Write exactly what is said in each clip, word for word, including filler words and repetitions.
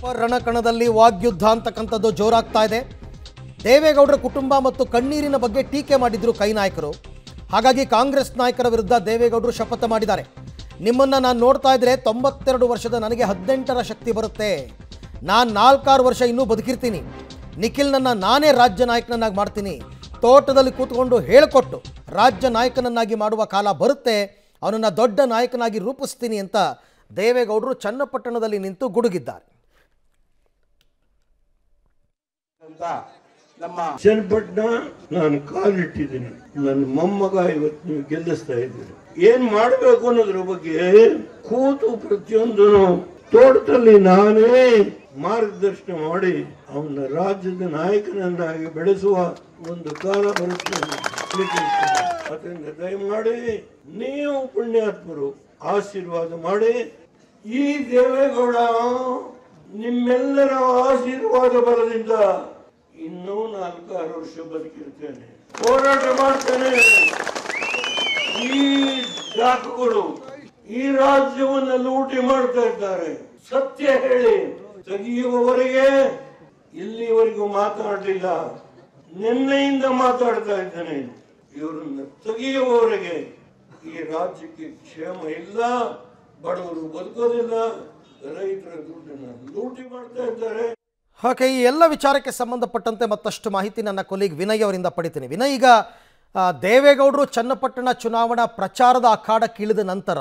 ರಣಕಣದಲ್ಲಿ ವಾಗ್ಯುದ್ಧ ಅಂತಕ್ಕಂಥದ್ದು ಜೋರಾಗ್ತಾ ಇದೆ. ದೇವೇಗೌಡರ ಕುಟುಂಬ ಮತ್ತು ಕಣ್ಣೀರಿನ ಬಗ್ಗೆ ಟೀಕೆ ಮಾಡಿದ್ರು ಕೈ ನಾಯಕರು. ಹಾಗಾಗಿ ಕಾಂಗ್ರೆಸ್ ನಾಯಕರ ವಿರುದ್ಧ ದೇವೇಗೌಡರು ಶಪಥ ಮಾಡಿದ್ದಾರೆ. ನಿಮ್ಮನ್ನು ನಾನು ನೋಡ್ತಾ ಇದ್ರೆ ತೊಂಬತ್ತೆರಡು ವರ್ಷದ ನನಗೆ ಹದಿನೆಂಟರ ಶಕ್ತಿ ಬರುತ್ತೆ, ನಾನು ನಾಲ್ಕಾರು ವರ್ಷ ಇನ್ನೂ ಬದುಕಿರ್ತೀನಿ, ನಿಖಿಲ್ನನ್ನು ನಾನೇ ರಾಜ್ಯ ನಾಯಕನನ್ನಾಗಿ ಮಾಡ್ತೀನಿ, ತೋಟದಲ್ಲಿ ಕೂತ್ಕೊಂಡು ಹೇಳಿಕೊಟ್ಟು ರಾಜ್ಯ ನಾಯಕನನ್ನಾಗಿ ಮಾಡುವ ಕಾಲ ಬರುತ್ತೆ, ಅವನನ್ನು ದೊಡ್ಡ ನಾಯಕನಾಗಿ ರೂಪಿಸ್ತೀನಿ ಅಂತ ದೇವೇಗೌಡರು ಚನ್ನಪಟ್ಟಣದಲ್ಲಿ ನಿಂತು ಗುಡುಗಿದ್ದಾರೆ. ಚನ್ನಪಟ್ಟಣ ನಾನು ಕಾಲಿಟ್ಟಿದ್ದೀನಿ, ನನ್ನ ಮೊಮ್ಮಗ ಇವತ್ತು ನೀವು ಗೆಲ್ಲಿಸ್ತಾ ಇದ್ದೀರಿ. ಏನ್ ಮಾಡಬೇಕು ಅನ್ನೋದ್ರ ಬಗ್ಗೆ ಕೂತು ಪ್ರತಿಯೊಂದು ತೋಟದಲ್ಲಿ ನಾನೇ ಮಾರ್ಗದರ್ಶನ ಮಾಡಿ ಅವನ ರಾಜ್ಯದ ನಾಯಕನನ್ನಾಗಿ ಬೆಳೆಸುವ ಒಂದು ಕಾಲ ಬರುತ್ತೆ. ಅದರಿಂದ ದಯಮಾಡಿ ನೀವು ಪುಣ್ಯಾತ್ಮರು ಆಶೀರ್ವಾದ ಮಾಡಿ. ಈ ದೇವೇಗೌಡ ನಿಮ್ಮೆಲ್ಲರ ಆಶೀರ್ವಾದ ಬಲದಿಂದ ಇನ್ನೂ ನಾಲ್ಕಾರು ವರ್ಷ ಬದುಕಿರ್ತೇನೆ, ಹೋರಾಟ ಮಾಡ್ತೇನೆ. ಈ ಡಾಕುಗಳು ಈ ರಾಜ್ಯವನ್ನು ಲೂಟಿ ಮಾಡ್ತಾ ಇದ್ದಾರೆ. ಸತ್ಯ ಹೇಳಿ ತೆಗೆಯುವವರೆಗೆ ಇಲ್ಲಿವರೆಗೂ ಮಾತಾಡಲಿಲ್ಲ, ನಿನ್ನೆಯಿಂದ ಮಾತಾಡ್ತಾ ಇದ್ದೇನೆ. ಇವರನ್ನು ತೆಗೆಯುವವರೆಗೆ ಈ ರಾಜ್ಯಕ್ಕೆ ಕ್ಷೇಮ ಇಲ್ಲ, ಬಡವರು ಬದುಕೋದಿಲ್ಲ, ರೈತರ ದುಡ್ಡನ್ನು ಲೂಟಿ ಮಾಡ್ತಾ ಇದ್ದಾರೆ. ಹಾಗೆ ಈ ಎಲ್ಲ ವಿಚಾರಕ್ಕೆ ಸಂಬಂಧಪಟ್ಟಂತೆ ಮತ್ತಷ್ಟು ಮಾಹಿತಿ ನನ್ನ ಕೊಲೀಗ್ ವಿನಯ್ ಅವರಿಂದ ಪಡಿತೀನಿ. ವಿನಯ್, ಈಗ ದೇವೇಗೌಡರು ಚನ್ನಪಟ್ಟಣ ಚುನಾವಣಾ ಪ್ರಚಾರದ ಅಖಾಡಕ್ಕಿಳಿದ ನಂತರ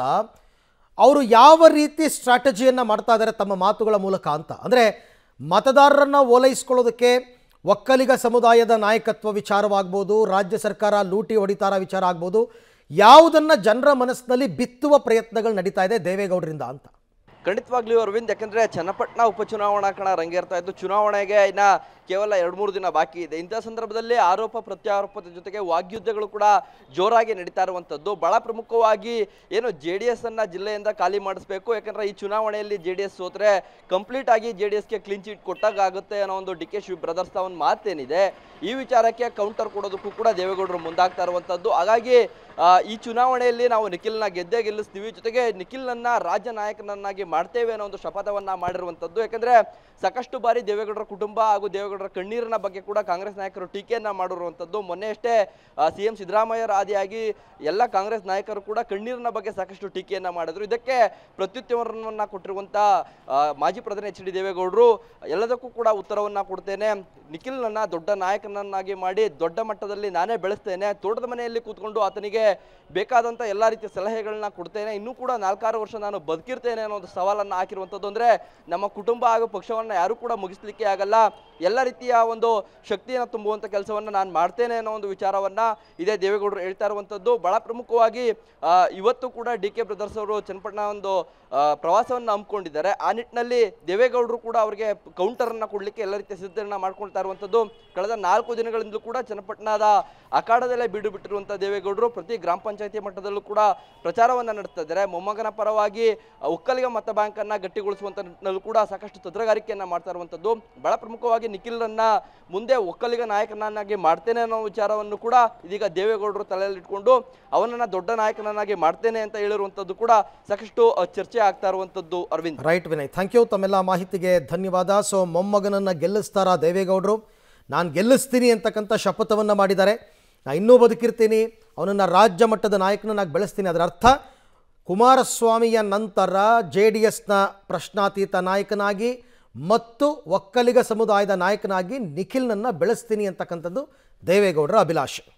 ಅವರು ಯಾವ ರೀತಿ ಸ್ಟ್ರಾಟಜಿಯನ್ನು ಮಾಡ್ತಾ ಇದ್ದಾರೆ ತಮ್ಮ ಮಾತುಗಳ ಮೂಲಕ ಅಂತ, ಅಂದರೆ ಮತದಾರರನ್ನು ಓಲೈಸ್ಕೊಳ್ಳೋದಕ್ಕೆ ಒಕ್ಕಲಿಗ ಸಮುದಾಯದ ನಾಯಕತ್ವ ವಿಚಾರವಾಗ್ಬೋದು, ರಾಜ್ಯ ಸರ್ಕಾರ ಲೂಟಿ ಹೊಡಿತಾರ ವಿಚಾರ ಆಗ್ಬೋದು, ಯಾವುದನ್ನು ಜನರ ಮನಸ್ಸಿನಲ್ಲಿ ಬಿತ್ತುವ ಪ್ರಯತ್ನಗಳು ನಡೀತಾ ಇದೆ ದೇವೇಗೌಡರಿಂದ ಅಂತ? ಖಂಡಿತವಾಗ್ಲೂ ಅರವಿಂದ್, ಯಾಕಂದರೆ ಚನ್ನಪಟ್ಟಣ ಉಪಚುನಾವಣಾ ಕಣ ರಂಗೇರ್ತಾ ಇದ್ದು, ಚುನಾವಣೆಗೆ ಇನ್ನು ಕೇವಲ ಎರಡು ಮೂರು ದಿನ ಬಾಕಿ ಇದೆ. ಇಂಥ ಸಂದರ್ಭದಲ್ಲಿ ಆರೋಪ ಪ್ರತ್ಯಾರೋಪದ ಜೊತೆಗೆ ವಾಗ್ಯುದ್ಧಗಳು ಕೂಡ ಜೋರಾಗಿ ನಡೀತಾ ಇರುವಂಥದ್ದು. ಭಾಳ ಪ್ರಮುಖವಾಗಿ ಏನು ಜೆ ಡಿ ಎಸ್ ಅನ್ನು ಜಿಲ್ಲೆಯಿಂದ ಖಾಲಿ ಮಾಡಿಸ್ಬೇಕು, ಯಾಕಂದರೆ ಈ ಚುನಾವಣೆಯಲ್ಲಿ ಜೆ ಡಿ ಎಸ್ ಸೋತ್ರೆ ಕಂಪ್ಲೀಟ್ ಆಗಿ ಜೆ ಡಿ ಎಸ್ಗೆ ಕ್ಲೀನ್ ಚೀಟ್ ಕೊಟ್ಟಾಗುತ್ತೆ ಅನ್ನೋ ಒಂದು ಡಿ ಕೆ ಶಿವ್ ಬ್ರದರ್ಸ್ ಒಂದು ಮಾತೇನಿದೆ. ಈ ವಿಚಾರಕ್ಕೆ ಕೌಂಟರ್ ಕೊಡೋದಕ್ಕೂ ಕೂಡ ದೇವೇಗೌಡರು ಮುಂದಾಗ್ತಾ ಇರುವಂಥದ್ದು. ಹಾಗಾಗಿ ಈ ಚುನಾವಣೆಯಲ್ಲಿ ನಾವು ನಿಖಿಲ್ನ ಗೆದ್ದೇ ಗೆಲ್ಲಿಸ್ತೀವಿ, ಜೊತೆಗೆ ನಿಖಿಲ್ನನ್ನ ರಾಜ್ಯ ನಾಯಕನನ್ನಾಗಿ ಮಾಡ್ತೇವೆ ಅನ್ನೋ ಒಂದು ಶಪಥವನ್ನ ಮಾಡಿರುವಂಥದ್ದು. ಯಾಕಂದ್ರೆ ಸಾಕಷ್ಟು ಬಾರಿ ದೇವೇಗೌಡರ ಕುಟುಂಬ ಹಾಗೂ ದೇವೇಗೌಡರ ಕಣ್ಣೀರಿನ ಬಗ್ಗೆ ಕೂಡ ಕಾಂಗ್ರೆಸ್ ನಾಯಕರು ಟೀಕೆಯನ್ನ ಮಾಡಿರುವಂಥದ್ದು. ಮೊನ್ನೆ ಅಷ್ಟೇ ಸಿ ಎಂ ಸಿದ್ದರಾಮಯ್ಯರ ಆದಿಯಾಗಿ ಎಲ್ಲ ಕಾಂಗ್ರೆಸ್ ನಾಯಕರು ಕೂಡ ಕಣ್ಣೀರಿನ ಬಗ್ಗೆ ಸಾಕಷ್ಟು ಟೀಕೆಯನ್ನ ಮಾಡಿದ್ರು. ಇದಕ್ಕೆ ಪ್ರತ್ಯುತ್ತರವನ್ನ ಕೊಟ್ಟಿರುವಂತ ಮಾಜಿ ಪ್ರಧಾನಿ ಎಚ್ ಡಿ ದೇವೇಗೌಡರು ಎಲ್ಲದಕ್ಕೂ ಕೂಡ ಉತ್ತರವನ್ನ ಕೊಡ್ತೇನೆ, ನಿಖಿಲ್ನನ್ನ ದೊಡ್ಡ ನಾಯಕನನ್ನಾಗಿ ಮಾಡಿ ದೊಡ್ಡ ಮಟ್ಟದಲ್ಲಿ ನಾನೇ ಬೆಳೆಸ್ತೇನೆ, ತೋಟದ ಮನೆಯಲ್ಲಿ ಕೂತ್ಕೊಂಡು ಆತನಿಗೆ ಬೇಕಾದಂಥ ಎಲ್ಲ ರೀತಿಯ ಸಲಹೆಗಳನ್ನ ಕೊಡ್ತೇನೆ, ಇನ್ನೂ ಕೂಡ ನಾಲ್ಕಾರು ವರ್ಷ ನಾನು ಬದುಕಿರ್ತೇನೆ ಅನ್ನೋ ಒಂದು ಸವಾಲನ್ನು ಹಾಕಿರುವಂಥದ್ದು. ಅಂದರೆ ನಮ್ಮ ಕುಟುಂಬ ಹಾಗೂ ಪಕ್ಷವನ್ನು ಯಾರು ಕೂಡ ಮುಗಿಸ್ಲಿಕ್ಕೆ ಆಗಲ್ಲ, ಎಲ್ಲ ರೀತಿಯ ಒಂದು ಶಕ್ತಿಯನ್ನು ತುಂಬುವಂಥ ಕೆಲಸವನ್ನು ನಾನು ಮಾಡ್ತೇನೆ ಅನ್ನೋ ಒಂದು ವಿಚಾರವನ್ನು ಇದೇ ದೇವೇಗೌಡರು ಹೇಳ್ತಾ ಇರುವಂಥದ್ದು. ಭಾಳ ಪ್ರಮುಖವಾಗಿ ಇವತ್ತು ಕೂಡ ಡಿ ಕೆ ಬ್ರದರ್ಸ್ ಅವರು ಚನ್ನಪಟ್ಟಣ ಒಂದು ಪ್ರವಾಸವನ್ನು ಹಮ್ಮಿಕೊಂಡಿದ್ದಾರೆ. ಆ ನಿಟ್ಟಿನಲ್ಲಿ ದೇವೇಗೌಡರು ಕೂಡ ಅವರಿಗೆ ಕೌಂಟರನ್ನು ಕೊಡಲಿಕ್ಕೆ ಎಲ್ಲ ರೀತಿಯ ಸಿದ್ಧತೆಯನ್ನು ಮಾಡ್ಕೊಳ್ತಾ ಇರುವಂಥದ್ದು. ಕಳೆದ ನಾಲ್ಕು ದಿನಗಳಿಂದಲೂ ಕೂಡ ಚನ್ನಪಟ್ಟಣದ ಅಖಾಡದಲ್ಲೇ ಬೀಡು ಬಿಟ್ಟಿರುವಂಥ ದೇವೇಗೌಡರು ಪ್ರತಿ ಗ್ರಾಮ ಪಂಚಾಯತಿ ಮಟ್ಟದಲ್ಲೂ ಕೂಡ ಪ್ರಚಾರವನ್ನು ನಡೆಸ್ತಾ ಇದ್ದಾರೆ. ಮೊಮ್ಮಗನ ಪರವಾಗಿ ಒಕ್ಕಲಿಗ ಮತ ಬ್ಯಾಂಕನ್ನು ಗಟ್ಟಿಗೊಳಿಸುವಂಥ ನಿಟ್ಟಿನಲ್ಲೂ ಕೂಡ ಸಾಕಷ್ಟು ತಂತ್ರಗಾರಿಕೆಯನ್ನು ಮಾಡ್ತಾ ಇರುವಂಥದ್ದು. ಬಹಳ ಪ್ರಮುಖವಾಗಿ ನಿಖಿಲ್ರನ್ನ ಮುಂದೆ ಒಕ್ಕಲಿಗ ನಾಯಕನನ್ನಾಗಿ ಮಾಡ್ತೇನೆ ಅನ್ನೋ ವಿಚಾರವನ್ನು ಕೂಡ ಇದೀಗ ದೇವೇಗೌಡರು ತಲೆಯಲ್ಲಿಟ್ಕೊಂಡು ಅವನನ್ನ ದೊಡ್ಡ ನಾಯಕನನ್ನಾಗಿ ಮಾಡ್ತೇನೆ ಅಂತ ಹೇಳಿರುವಂಥದ್ದು ಕೂಡ ಸಾಕಷ್ಟು ಚರ್ಚೆ ಆಗ್ತಾ ಇರುವಂಥದ್ದು. Aravind. Right Vinay, thank you, ತಮ್ಮೆಲ್ಲ ಮಾಹಿತಿಗೆ ಧನ್ಯವಾದ. ಸೊ ಮೊಮ್ಮಗನನ್ನು ಗೆಲ್ಲಿಸ್ತಾರ ದೇವೇಗೌಡರು? ನಾನು ಗೆಲ್ಲಿಸ್ತೀನಿ ಅಂತಕ್ಕಂಥ ಶಪಥವನ್ನು ಮಾಡಿದ್ದಾರೆ. ನಾನು ಇನ್ನೂ ಬದುಕಿರ್ತೀನಿ, ಅವನನ್ನು ರಾಜ್ಯ ಮಟ್ಟದ ನಾಯಕನನ್ನಾಗಿ ಬೆಳೆಸ್ತೀನಿ. ಅದರ ಅರ್ಥ ಕುಮಾರಸ್ವಾಮಿಯ ನಂತರ ಜೆ ಡಿ ಎಸ್ನ ಪ್ರಶ್ನಾತೀತ ನಾಯಕನಾಗಿ ಮತ್ತು ಒಕ್ಕಲಿಗ ಸಮುದಾಯದ ನಾಯಕನಾಗಿ ನಿಖಿಲ್ನನ್ನು ಬೆಳೆಸ್ತೀನಿ ಅಂತಕ್ಕಂಥದ್ದು ದೇವೇಗೌಡರ ಅಭಿಲಾಷೆ.